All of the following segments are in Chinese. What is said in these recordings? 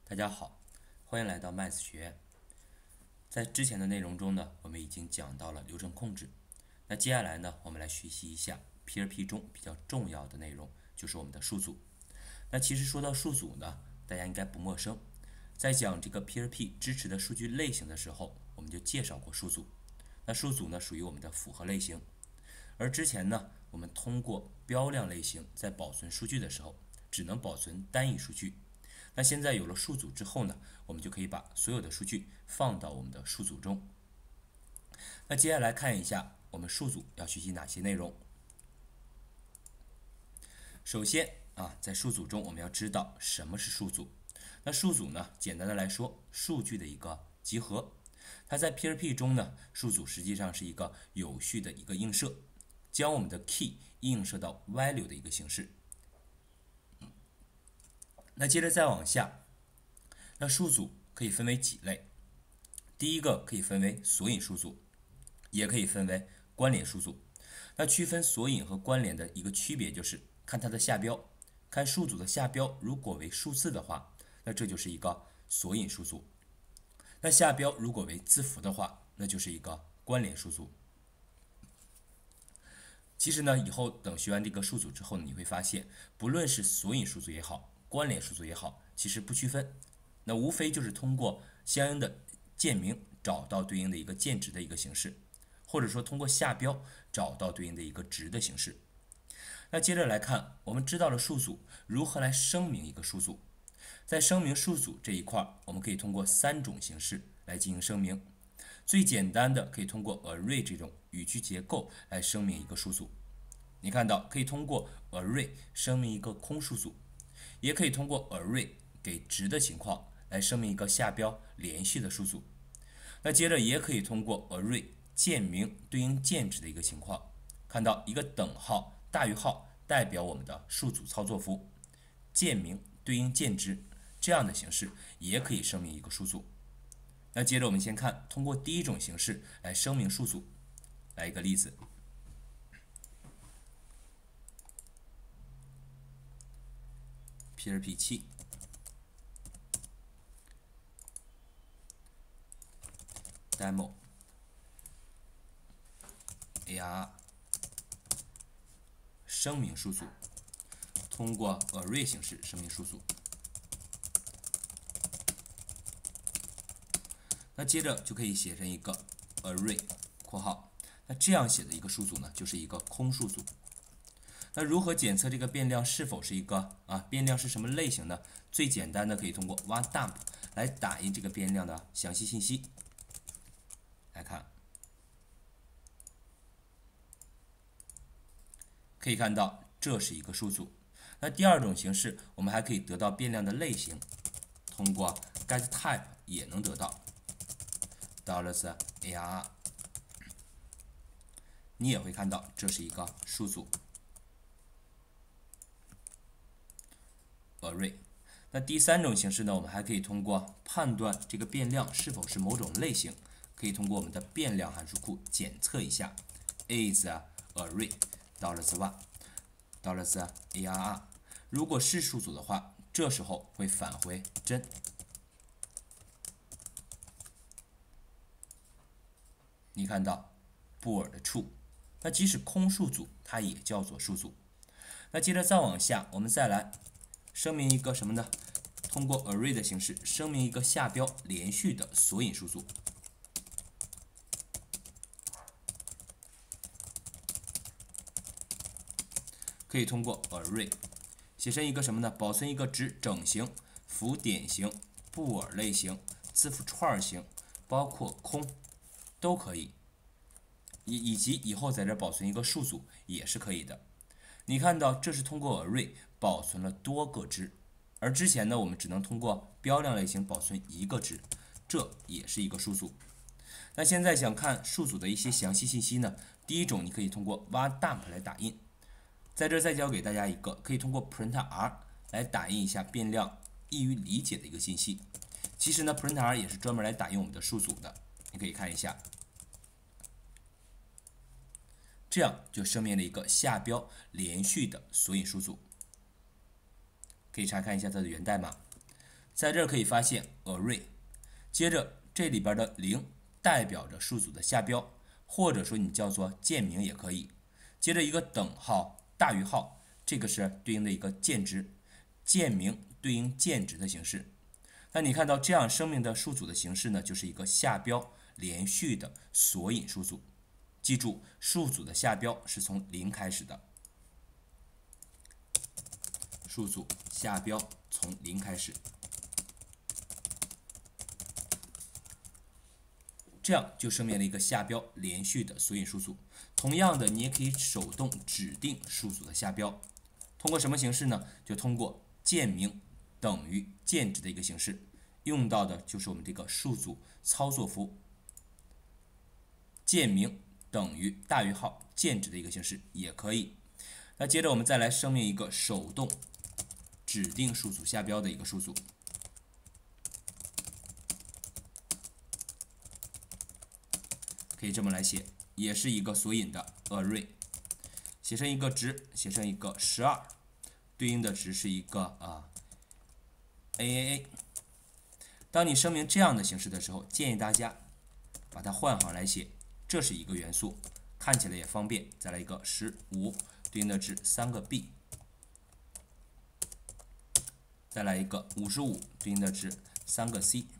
大家好，欢迎来到 Math 学院。在之前的内容中呢，我们已经讲到了流程控制。那接下来呢，我们来学习一下 PRP 中比较重要的内容，就是我们的数组。那其实说到数组呢，大家应该不陌生。在讲这个 PRP 支持的数据类型的时候，我们就介绍过数组。那数组呢，属于我们的复合类型。而之前呢，我们通过标量类型在保存数据的时候，只能保存单一数据。那现在有了数组之后呢，我们就可以把所有的数据放到我们的数组中。那接下来看一下我们数组要学习哪些内容。首先在数组中我们要知道什么是数组。那数组呢，简单的来说，数据的一个集合。它在 PRP 中呢，数组实际上是一个有序的一个映射，将我们的 key 映射到 value 的一个形式。那接着再往下，那数组可以分为几类？第一个可以分为索引数组，也可以分为关联数组。那区分索引和关联的一个区别就是看它的下标，看数组的下标如果为数字的话，那这就是一个索引数组；那下标如果为字符的话，那就是一个关联数组。其实呢，以后等学完这个数组之后呢，你会发现，不论是索引数组也好，关联数组也好，其实不区分，那无非就是通过相应的键名找到对应的一个键值的一个形式，或者说通过下标找到对应的一个值的形式。那接着来看，我们知道了数组如何来声明一个数组。在声明数组这一块，我们可以通过3种形式来进行声明。最简单的可以通过 array 这种语句结构来声明一个数组。你看到可以通过 array 声明一个空数组，也可以通过 array 给值的情况来声明一个下标连续的数组。那接着也可以通过 array 键名对应键值的一个情况，看到一个等号大于号代表我们的数组操作符，键名对应键值这样的形式也可以声明一个数组。那接着我们先看通过第一种形式来声明数组。来一个例子，PRP 7 demo ARR 声明数组，通过 array 形式声明数组。那接着就可以写成一个 array 括号，那这样写的一个数组呢，就是一个空数组。那如何检测这个变量是否是一个变量是什么类型呢？最简单的可以通过挖 dump 来打印这个变量的详细信息。来看，可以看到这是一个数组。那第二种形式，我们还可以得到变量的类型，通过 getType 也能得到。$ARR， 你也会看到这是一个数组 array。那第三种形式呢，我们还可以通过判断这个变量是否是某种类型，可以通过我们的变量函数库检测一下 is array $1 $ARR。如果是数组的话，这时候会返回真。你看到布尔的 true， 那即使空数组它也叫做数组。那接着再往下，我们再来声明一个什么呢？通过 array 的形式声明一个下标连续的索引数组。可以通过 array 写成一个什么呢？保存一个值整形、符点型、布尔类型、字符串型，包括空都可以，以及以后在这保存一个数组也是可以的。你看到这是通过 array 保存了多个值，而之前呢，我们只能通过标量类型保存一个值，这也是一个数组。那现在想看数组的一些详细信息呢，第一种你可以通过挖 dump 来打印。在这再教给大家一个，可以通过 printr 来打印一下变量易于理解的一个信息。其实呢 ，printr 也是专门来打印我们的数组的，你可以看一下。这样就声明了一个下标连续的索引数组。可以查看一下它的源代码。 在这儿可以发现 array， 接着这里边的0代表着数组的下标，或者说你叫做键名也可以。接着一个等号大于号，这个是对应的一个键值，键名对应键值的形式。那你看到这样声明的数组的形式呢，就是一个下标连续的索引数组。记住，数组的下标是从0开始的，数组下标从0开始，这样就声明了一个下标连续的索引数组。同样的，你也可以手动指定数组的下标，通过什么形式呢？就通过键名等于键值的一个形式，用到的就是我们这个数组操作符，键名等于大于号键值的一个形式也可以。那接着我们再来声明一个手动指定数组下标的一个数组，可以这么来写，也是一个索引的 array， 写成一个值，写成一个12，对应的值是一个AAA。当你声明这样的形式的时候，建议大家把它换行来写，这是一个元素，看起来也方便。再来一个15，对应的值3个 B， 再来一个55，对应的值3个 C。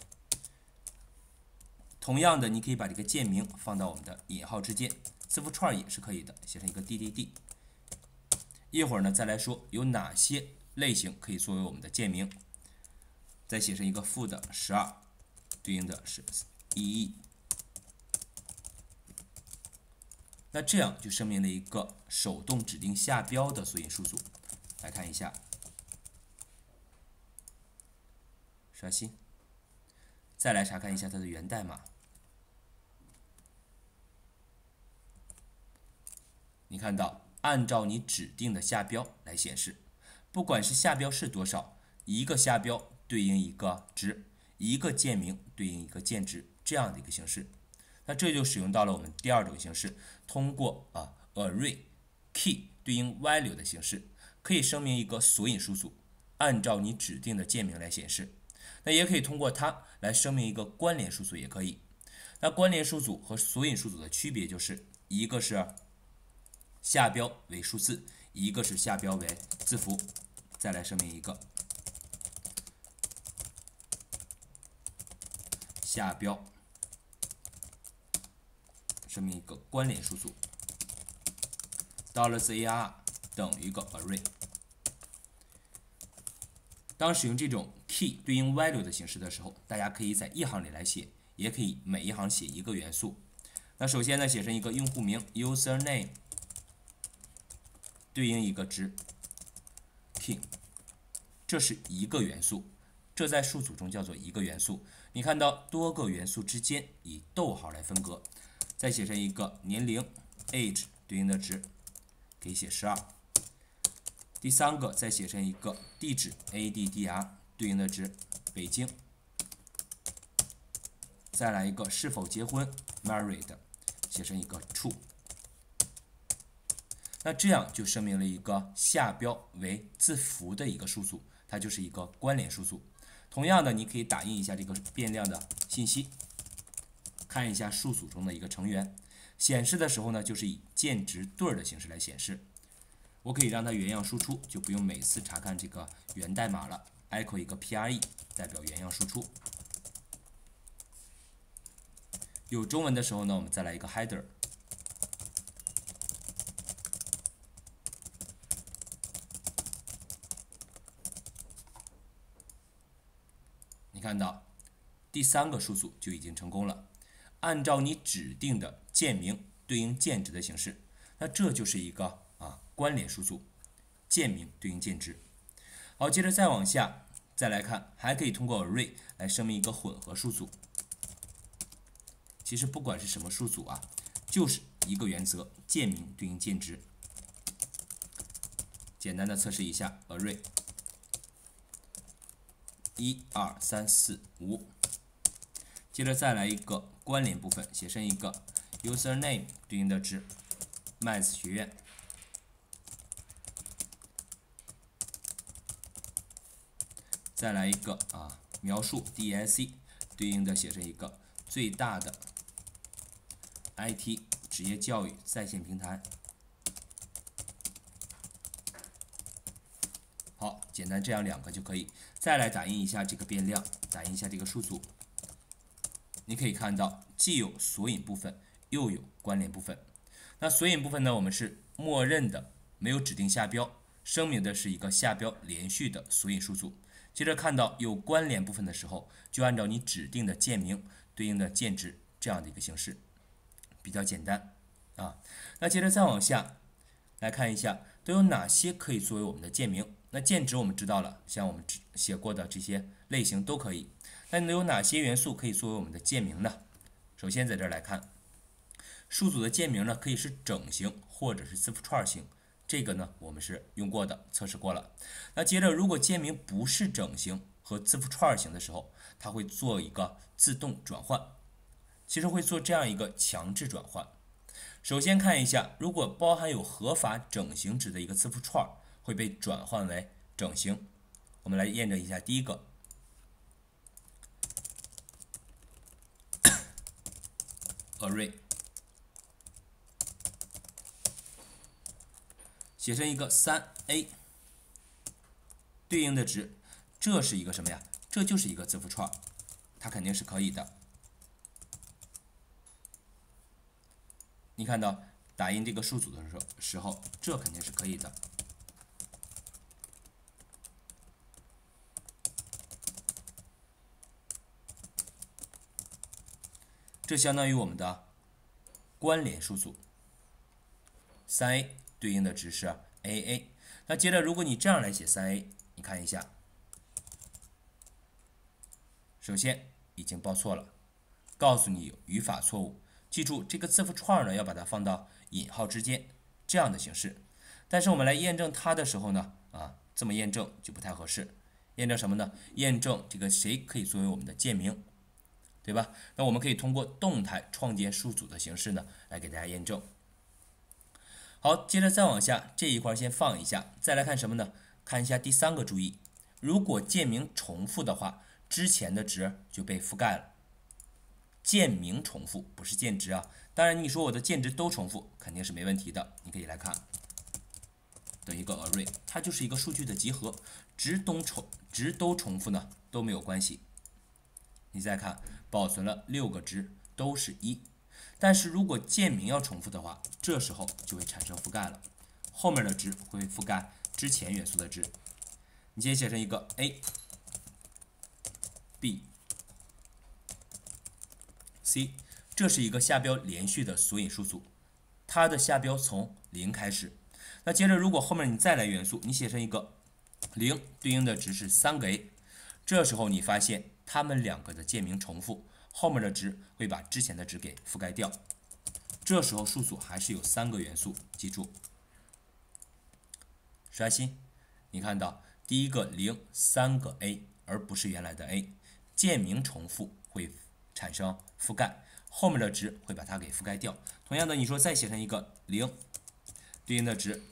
同样的，你可以把这个键名放到我们的引号之间，字符串也是可以的，写成一个 DDD。一会儿呢，再来说有哪些类型可以作为我们的键名，再写成一个负的12，对应的是11。那这样就声明了一个手动指定下标的索引数组。来看一下，刷新，再来查看一下它的源代码。你看到，按照你指定的下标来显示，不管是下标是多少，一个下标对应一个值，一个键名对应一个键值，这样的一个形式。那这就使用到了我们第二种形式，通过array key 对应 value 的形式，可以声明一个索引数组，按照你指定的键名来显示。那也可以通过它来声明一个关联数组，也可以。那关联数组和索引数组的区别就是，一个是下标为数字，一个是下标为字符。再来声明一个下标，声明一个关联数组$AR 等于个 array。当使用这种 key 对应 value 的形式的时候，大家可以在一行里来写，也可以每一行写一个元素。那首先呢，写成一个用户名 username 对应一个值 king， 这是一个元素，这在数组中叫做一个元素。你看到多个元素之间以逗号来分隔，再写成一个年龄 age 对应的值，可以写12。第三个再写成一个地址 addr 对应的值北京，再来一个是否结婚 married 写成一个 true。那这样就声明了一个下标为字符的一个数组，它就是一个关联数组。同样的，你可以打印一下这个变量的信息，看一下数组中的一个成员。显示的时候呢，就是以键值对的形式来显示。我可以让它原样输出，就不用每次查看这个源代码了。echo 一个 pre 代表原样输出。有中文的时候呢，我们再来一个 header。你看到第3个数组就已经成功了，按照你指定的键名对应键值的形式，那这就是一个关联数组，键名对应键值。好，接着再往下再来看，还可以通过 array 来声明一个混合数组。其实不管是什么数组就是一个原则，键名对应键值。简单的测试一下 array 1、2、3、4、5，接着再来一个关联部分，写成一个 username 对应的值麦子学院， 再来一个描述 DIC， 对应的写成一个最大的 IT 职业教育在线平台。好，简单这样2个就可以。再来打印一下这个变量，打印一下这个数组。你可以看到，既有索引部分，又有关联部分。那索引部分呢，我们是默认的，没有指定下标，声明的是一个下标连续的索引数组。接着看到有关联部分的时候，就按照你指定的键名对应的键值这样的一个形式，比较简单那接着再往下来看一下，都有哪些可以作为我们的键名？那键值我们知道了，像我们写过的这些类型都可以。那有哪些元素可以作为我们的键名呢？首先在这儿来看，数组的键名呢可以是整形或者是字符串型，这个呢我们是用过的，测试过了。那接着如果键名不是整形和字符串型的时候，它会做一个自动转换，其实会做这样一个强制转换。首先看一下，如果包含有合法整形值的一个字符串，会被转换为整形。我们来验证一下第一个array， 写成一个3a， 对应的值，这是一个什么呀？这就是一个字符串，它肯定是可以的。你看到打印这个数组的时候，这肯定是可以的。这相当于我们的关联数组，3a 对应的值是 aa。那接着，如果你这样来写3a， 你看一下，首先已经报错了，告诉你有语法错误。记住，这个字符串呢要把它放到引号之间，这样的形式。但是我们来验证它的时候呢，这么验证就不太合适。验证什么呢？验证这个谁可以作为我们的键名，对吧？那我们可以通过动态创建数组的形式呢，来给大家验证。好，接着再往下，这一块先放一下，再来看什么呢？看一下第3个注意，如果键名重复的话，之前的值就被覆盖了。键名重复不是键值当然你说我的键值都重复，肯定是没问题的。你可以来看，等于一个 array， 它就是一个数据的集合，值都重复呢都没有关系。你再看，保存了6个值都是1，但是如果键名要重复的话，这时候就会产生覆盖了，后面的值会覆盖之前元素的值。你先写成一个 a、b、c， 这是一个下标连续的索引数组，它的下标从0开始。那接着如果后面你再来元素，你写成一个0，对应的值是3个 a， 这时候你发现它们2个的键名重复，后面的值会把之前的值给覆盖掉。这时候数组还是有3个元素，记住，刷新。你看到第一个0 3个 a， 而不是原来的 a， 键名重复会产生覆盖，后面的值会把它给覆盖掉。同样的，你说再写成一个0，对应的值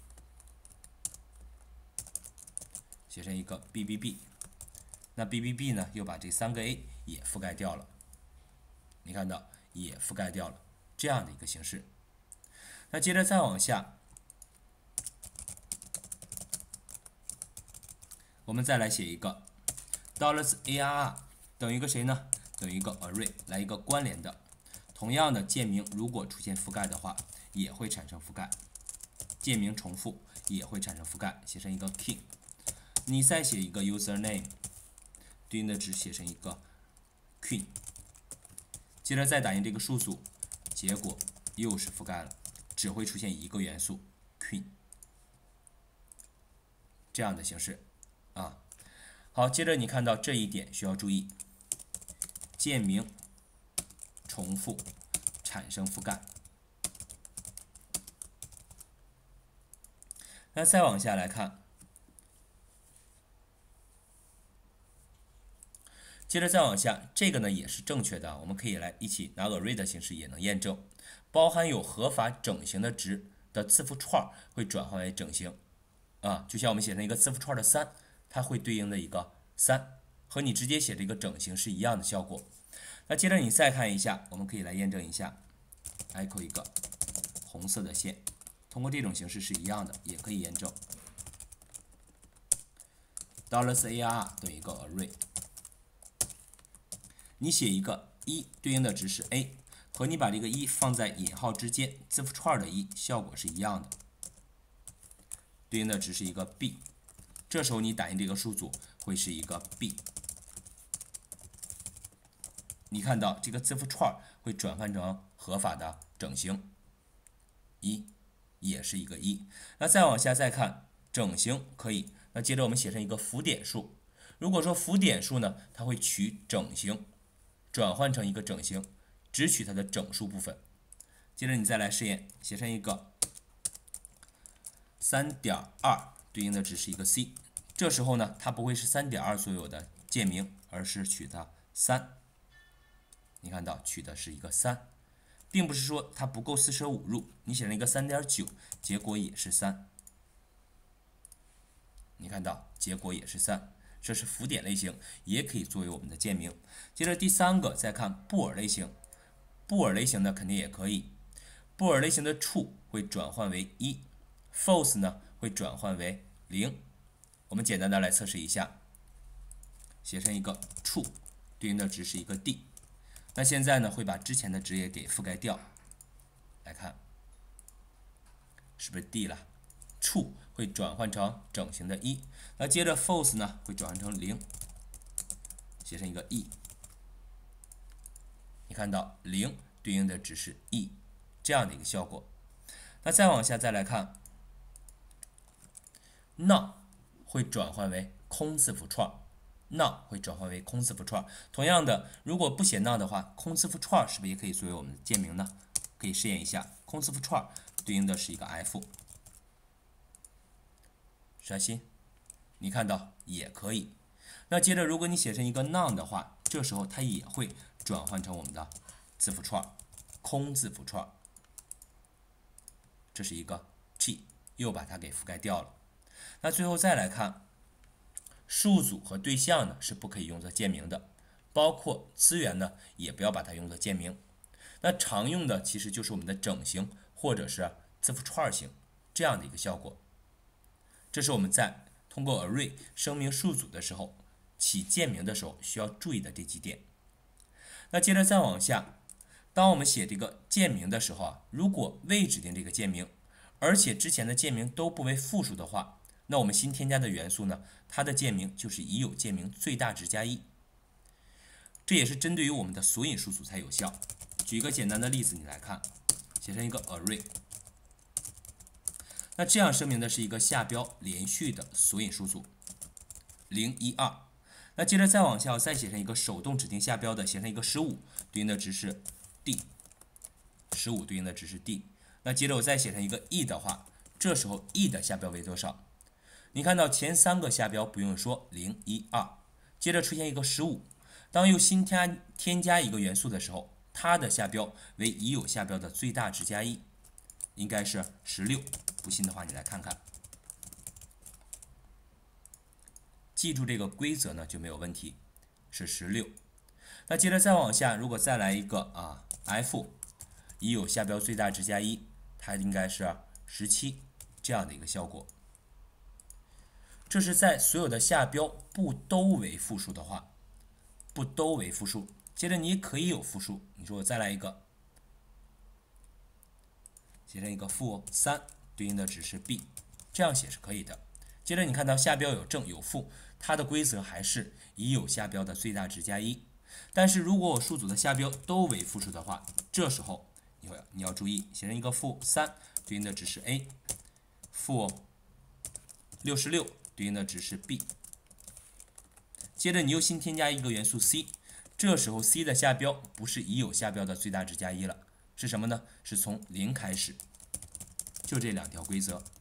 写成一个 bbb， 那 bbb 呢又把这3个 a 也覆盖掉了。你看到也覆盖掉了，这样的一个形式。那接着再往下，我们再来写一个 $arr 等于一个谁呢？等于一个 array， 来一个关联的。同样的，键名如果出现覆盖的话，也会产生覆盖；键名重复也会产生覆盖，写成一个 king。你再写一个 username， 对应的值写成一个 queen。接着再打印这个数组，结果又是覆盖了，只会出现一个元素 queen， 这样的形式好，接着你看到这一点需要注意，键名重复产生覆盖。那再往下来看，接着再往下，这个呢也是正确的，我们可以来一起拿 array 的形式也能验证，包含有合法整形的值的字符串会转换为整形就像我们写成一个字符串的3，它会对应的一个 3，和你直接写这个整形是一样的效果。那接着你再看一下，我们可以来验证一下 ，echo 一个红色的线，通过这种形式是一样的，也可以验证。$ARR 等于一个 array， 你写一个1对应的值是 A， 和你把这个1放在引号之间，字符串的1效果是一样的，对应的值是一个 B， 这时候你打印这个数组会是一个 B。你看到这个字符串会转换成合法的整形，1也是一个1。那再往下再看整形可以，那接着我们写成一个浮点数。如果说浮点数呢，它会取整形转换成一个整形，只取它的整数部分。接着你再来试验，写成一个 3.2 对应的值是一个 C， 这时候呢，它不会是 3.2 所有的键名，而是取的3。你看到取的是一个3，并不是说它不够四舍五入，你写成一个 3.9， 结果也是3。你看到结果也是3，这是浮点类型，也可以作为我们的键名。接着第三个再看布尔类型，布尔类型的肯定也可以。布尔类型的 true 会转换为1， false 呢会转换为0。我们简单的来测试一下，写成一个 true 对应的值是一个 D。那现在呢，会把之前的值也给覆盖掉，来看，是不是 D 了 ？True 会转换成整形的1，那接着 False 呢会转换成0，写成一个 E。你看到0对应的值是 E， 这样的一个效果。那再往下再来看 ，None 会转换为空字符串。none 会转换为空字符串。同样的，如果不写 none 的话，空字符串是不是也可以作为我们的键名呢？可以试验一下，空字符串对应的是一个 F。刷新，你看到也可以。那接着，如果你写成一个 none 的话，这时候它也会转换成我们的字符串，空字符串。这是一个 G， 又把它给覆盖掉了。那最后再来看。数组和对象呢是不可以用作键名的，包括资源呢也不要把它用作键名。那常用的其实就是我们的整形或者是字符串型这样的一个效果。这是我们在通过 array 声明数组的时候起键名的时候需要注意的这几点。那接着再往下，当我们写这个键名的时候啊，如果未指定这个键名，而且之前的键名都不为复数的话，那我们新添加的元素呢，它的键名就是已有键名最大值加1，这也是针对于我们的索引数组才有效。举一个简单的例子，你来看，写成一个 array， 那这样声明的是一个下标连续的索引数组0、1、2。那接着再往下，我再写成一个手动指定下标的，写成一个15，对应的值是 D， 15对应的值是 D。那接着我再写成一个 E 的话，这时候 E 的下标为多少？你看到前3个下标不用说0、1、2，接着出现一个15，当又新添加一个元素的时候，它的下标为已有下标的最大值加1，应该是16。不信的话，你来看看。记住这个规则呢就没有问题，是16。那接着再往下，如果再来一个F 已有下标最大值加1，它应该是17这样的一个效果。这是在所有的下标不都为复数的话，不都为复数。接着你可以有复数，你说我再来一个，写成一个负3，对应的值是 B， 这样写是可以的。接着你看到下标有正有负，它的规则还是已有下标的最大值加1。但是如果我数组的下标都为复数的话，这时候你要注意，写成一个负3，对应的值是 A， 负66。对应的值是 B， 接着你又新添加一个元素 C， 这时候 C 的下标不是已有下标的最大值加1了，是什么呢？是从0开始，就这2条规则。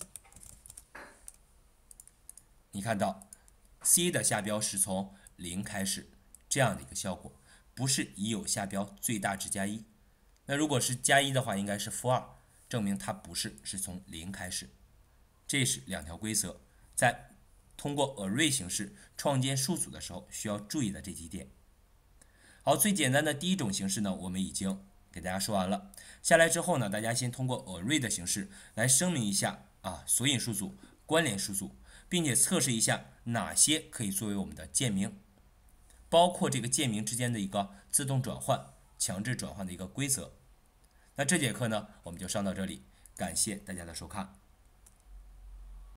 你看到 C 的下标是从0开始，这样的一个效果，不是已有下标最大值加1。那如果是加1的话，应该是负2，证明它不是，是从0开始。这是2条规则。在通过 array 形式创建数组的时候需要注意的这几点。好，最简单的第一种形式呢，我们已经给大家说完了。下来之后呢，大家先通过 array 的形式来声明一下索引数组、关联数组，并且测试一下哪些可以作为我们的键名，包括这个键名之间的一个自动转换、强制转换的一个规则。那这节课呢，我们就上到这里，感谢大家的收看。